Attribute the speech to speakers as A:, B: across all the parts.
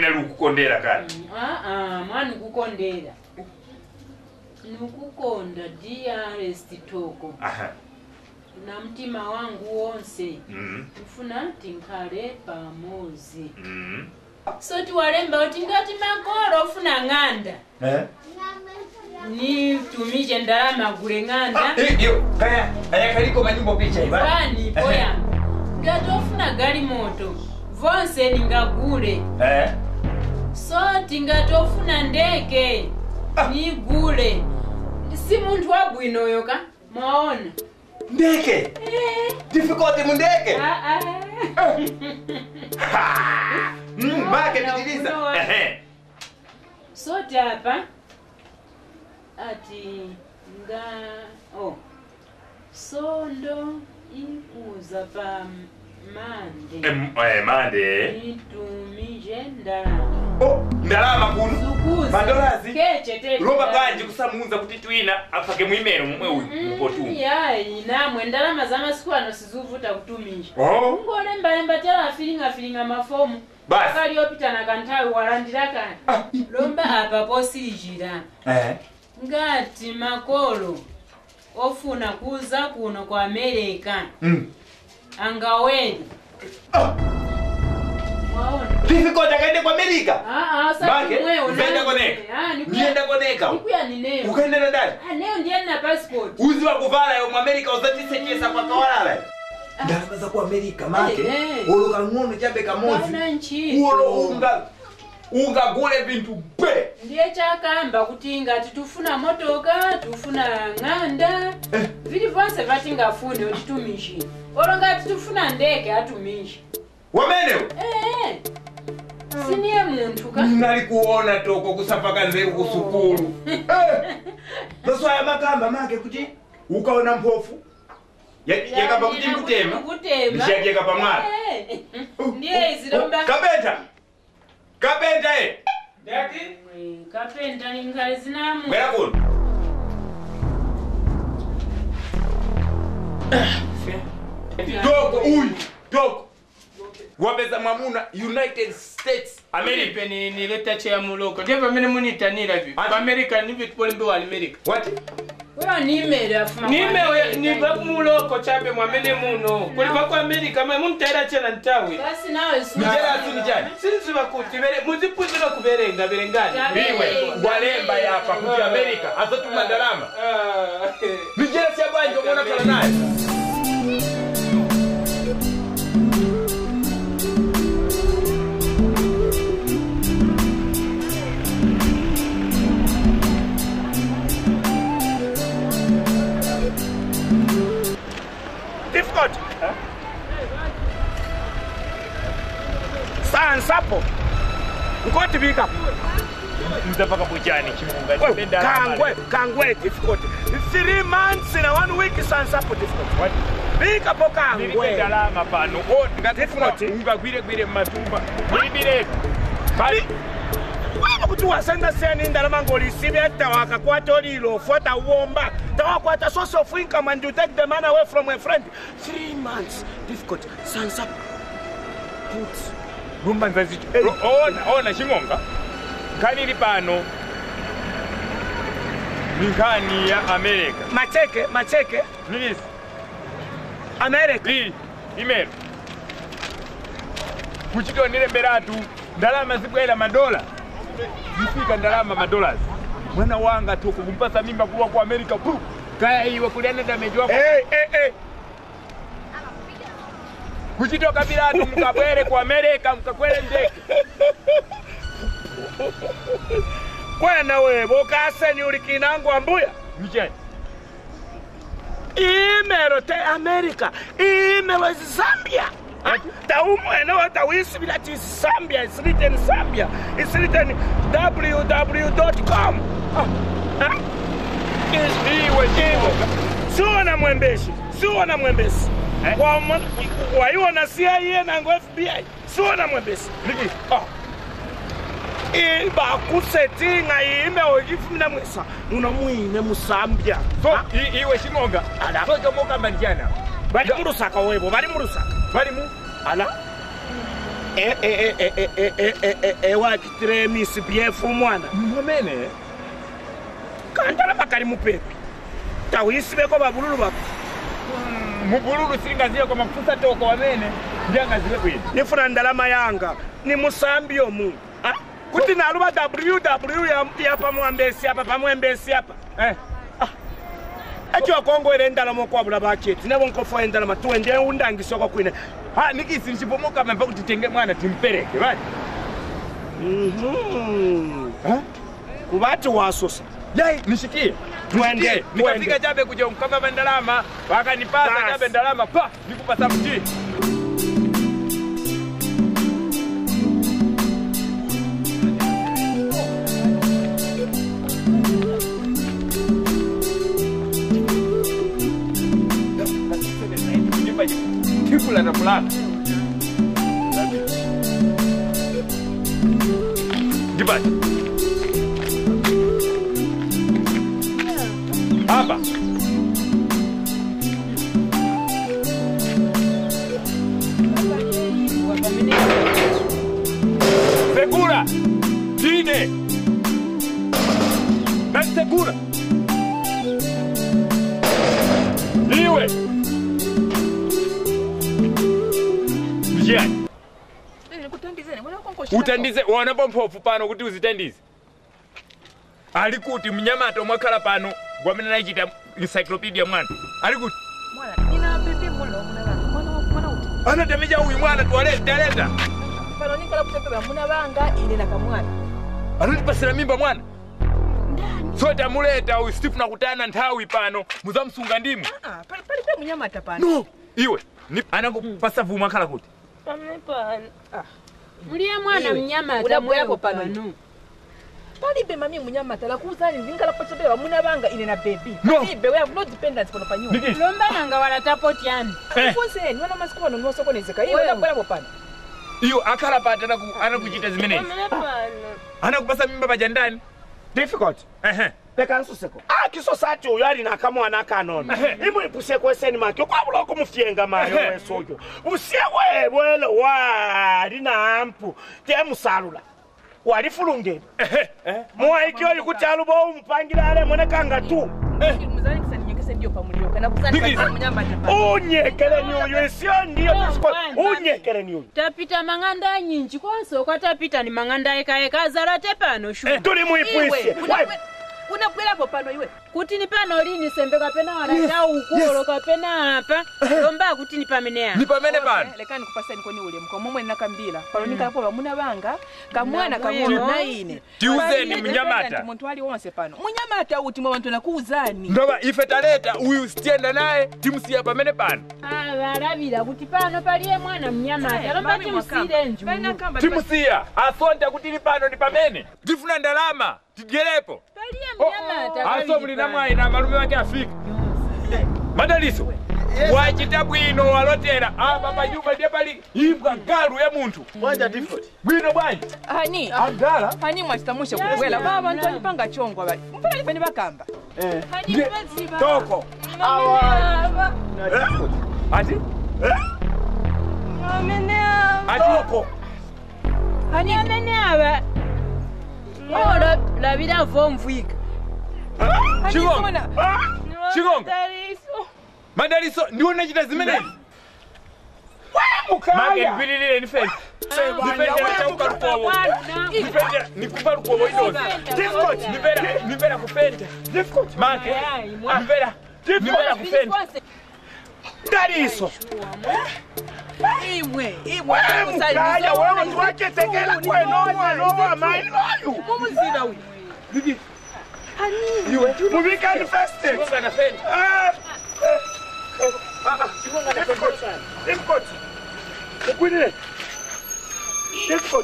A: lina lukukondera kale.
B: Mwana kukondera. Nukukonda dearest Toko. Na mtima wangu wonse. Ufuna tinkale pamozi. So tiwalemba oti ngati makolo ufuna ng'anda. Ni tumije ndalama gule ng'anda.
A: Iyo kaya kaliko manyimbo picha iba.
B: Bani poya. Ngati ufuna gali moto. Vonse ningagule. So tingati ufuna ndege. Ni gule. Si muntu wabwino yoka. Maona.
A: Ndege. Difficult mu ndege. Make nitiliza.
B: So hapa ati nga sondo ikuza pa mande.
A: Mande.
B: Nitumije ndalama.
A: Ndalama kuno. Mandolazi.
B: Keche tete.
A: Roba kanji kusamunza kuti twina afake mwimero mumwe uyu mupotu.
B: Yayi namwe ndalama zamasiku ano sizuvuta kutumisha. Ngolemba tela feelinga mafomu.
A: Basi.
B: Kali opita na kantawi walandira kani. Lomba apa posirijira. Ngati makolo ofuna kuza kuno kwa America. Angaweli.
A: Difficult akaende kwa America.
B: Sasa wewe
A: unaenda koneka. Nienda koneka.
B: Nikuya ni neo.
A: Ukaenda na dada?
B: Neo ndiye na passport.
A: Uzi wa kuvala yo mu America uzatisekesa kwa kawala. Ndalama za ku America make. Oloka ngono jabe kamozi. Unga gule bintu be.
B: Ndiye chakamba kuti ngati tufuna motoka, tufuna ng'anda. Vili vonse vatingafune otitumishi. Ngati tufuna ndege atumishi.
A: Wamenewo?
B: Siniye muntu ka.
A: Nali kuona Toko kusapaka nzeru kusukuru. Toswa ya makamba make kuti ukaona mpofu. Yakaba kuti kutema. Nishaki yakaba mara.
B: Ndiye izilomba.
A: Kapenta
B: Ndaki? Kapenta ni ngale zinamu.
A: Mwera kuno. Toko. Wabeza mamuna United States America
C: ni leta cha muloko. Ndeva mene munita nila vi. America ni vitu polembe wa America.
A: What?
B: Wewe ni email afuma.
C: Ni email ni muloko chape mwamene muno. Kuliva kwa America mwe muntera chela ntawe.
B: Basi nawe sio.
A: Mjera asuni jani.
C: Sinzi bakuti bere muzipuzira kuberenga berengani.
A: Biwe walemba yapa kuti America azotuma ndalama. Mjera sia bwanjo mwana kala naye.
C: Difficult. Sansapo. Ngoti bika.
A: Mtapaka buchani chimunga.
C: Kangwe difficult. 3 months in 1 week sansapo difficult.
A: What?
C: Bika po kangwe.
A: Ndalama pano. Ngati unga gwire matumba. Bilibile. Bali
C: wewe kuti wasenda seni ndalama ngoli sibe tawaka kwato lilo fota uomba tawakwata source of income and you take the man away from a friend. 3 months difficult. Sansa put
A: rumba nzazi. Ona Shimonga. Kanili pano. Nikani ya America.
C: Macheke.
A: Please.
C: America.
A: Please. Email. Kuchito nilemberatu ndalama zibwela madola. Zifika ndalama madollars. Mwana wanga Toko kumpasa mimba kuwa kwa America. Kaya iwe kuliana damage wako. Kuchito kabila mkabwele kwa America mkakwele ndeke.
C: Kwena we bokase ni ulikinangu ambuya.
A: Mjani.
C: Imero te America. Imero Zambia. Taumwene watawisi bila ti Zambia. It's written Zambia. It's written www.com. Suona mwembeshi. Waiona CIA na FBI. Suona mwembeshi. Iba kusetinga ime ojifuna mwesa. Unamuine musambia.
A: So iwe Shimonga. So jomoka manjana.
C: Bali murusaka webo, bali murusaka.
A: Bali mu?
C: Ala. What tremis biefu mwana.
A: Mwamene.
C: Kandala bakali mupepe. Tawisibeko babululu bako.
A: Mubululu singaziye kwa makusa toko wamene. Ndianga ziwe kwini.
C: Nifuna ndalama yanga. Ni musambi omu. Kuti naluba WW ya pamwambesi hapa pamwembesi hapa. Echo Kongo ile ndalama kwa bula bacheti. Nabo nkofo ndalama tuende undangisoko kwine.
A: Ha nikisi nchipomoka mpa kutitenge mwana timpeleke bali.
C: Kubati wasosa.
A: Yai nishikie.
C: Twende.
A: Nikafika Chabe kuja mkamba ndalama, wakanipasa Chabe ndalama pa nikupasa mti. Kifula na fulana. Dibaji. Hapa. Segura. Dine. Ben segura. Iwe. Mjani. Utandize wanapo mpofu pano kuti uzitandize. Alikuti mnyamato mwakala pano gwamena nachita encyclopedia mwana. Alikuti
D: mwana ina pepe mulo mwana uti.
A: Ana temeja huyu mwana tuwaleta.
D: Pano nikala kutepe muna banga ine na kamwana.
A: Anatipasira mimba mwana. Ndani. Sote amuleta uyu Steve nakutana nthawi pano muzamsunga ndimu.
D: Pali pe munyamata pano.
A: No. Iwe ni anakupasa vuma kala kuti.
B: Pamepana. Muliye mwana mnyamata
D: udabwerapo pano. Palibe mami munyamata la kuzani ndingala pochebeba muna banga ine na baby.
A: No.
D: Ibe we have no dependence pano panyu.
B: Lomba nanga wala tapoti yani.
D: Kose ni wana masiku pano nosokonezeka. Iwe udabwerapo pano.
A: Iyo akala pata anakuchita zimenezi.
B: Pamepana.
A: Anakupasa mimba pajandani.
C: Difficult. Peka nsuseko. Kisosati uyo ali nakamwana kanono. Imu ipuseko eseni maki. Kwabula kumufyenga mayo wesojo. Usiwe bwele wali na ampu. Temu salula. Wali fulunge. Mwa ikyo yukutalubo umpangira ale mwenekanga tu.
D: Muzani kisani nyekese ndio pamulio. Kana kuzani kwa munyamata pano.
C: Unyekele ni uyo sio ndio disco. Unyekele ni uyo.
B: Tapita manganda nyinji kwanso kwa tapita ni manganda eka zarate pano shu.
C: Tuli muipwisi.
D: Unabwerapo pano iwe.
B: Kuti ni pano lini sembe kapena wanata ukolo kapena hapa. Lomba kuti ni pamenea.
A: Ni pamene pano.
D: Lekani kupasa niko ni ule mko momwe nakambila. Pano nikalapo muna banga kamwana kamwana ine.
A: Tiuze ni mnyamata.
D: Muntu ali wonse pano. Munyamata uti mwa bantu nakuuzani.
A: Ndoba ife taleta uyu stienda naye timusiya pamene pano.
B: Barabira kuti pano paliye mwana mnyamata. Lomba timusire nju.
A: Timusiya asonta kuti ni pano ni pamene. Tifuna ndalama tigerepo.
B: Paliye mnyamata.
A: Aso mlina mwayi na malume wake afika. Madaliso. Wachita bwino walotera apa panyumba ndiye pali imbwa galu ya muntu.
C: Wanja difficult.
A: Bwino bwanji.
D: Hani.
A: Andala.
D: Hani mwasitamusha kubwela. Baba ntoni panga chongwa bali. Mpaka ni bakamba.
B: Hani baziba.
A: Toko.
B: Awa.
A: Ati?
B: Amenea.
A: Atoko.
B: Hani amenea. Ora la vida vomvika.
A: Chigonga. Chigonga. Madaliso ndiwo nachita zimenezi. Mage bililile ni fence. Nikupa lukobo idozi. Nipera kupenda. Mage. Nipera kupenda.
C: Daliso.
D: Imwe
C: mukaya wewe tuwake tegela kweno mwana mailo ayu.
D: mumuziba uyu.
C: Bibi. Iwe mubika ni feste.
A: Chigonga na fence.
C: Difficult. Kwinile. Difficult.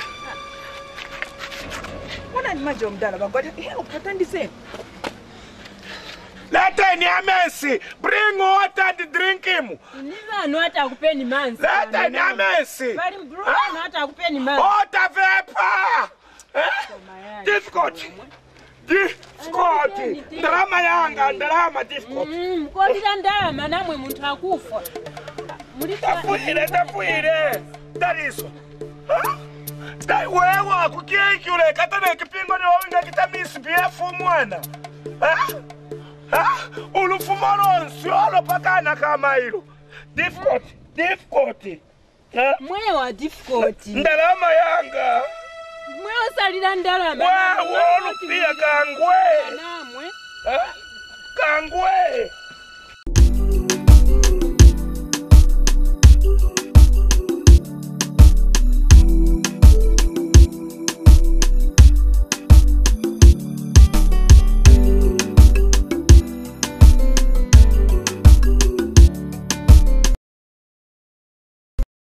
D: Mwana ni maji mdala bagwadi. Upatandise.
C: Leteni amesi. Bring water and drink him.
B: Niva no hata kupeni manzi.
C: Leteni amesi.
B: Bali bro no hata kupeni manzi.
C: Water vapor. Difficult. Difficult. Drama yanga, drama difficult.
B: Kodira ndama namwe muntu akufa.
C: Tafuire. Daliso. wewe kukieki ule katana kipingo ni wawinga kita Miss BF mwana. Ulufumano nsiolo pakana kama hilo. Difficult.
B: Mwe wa difficult.
C: Ndalama yanga.
B: Mwe osalira ndalama.
C: Wewe olupia kangwe.
B: Namwe.
C: Kangwe.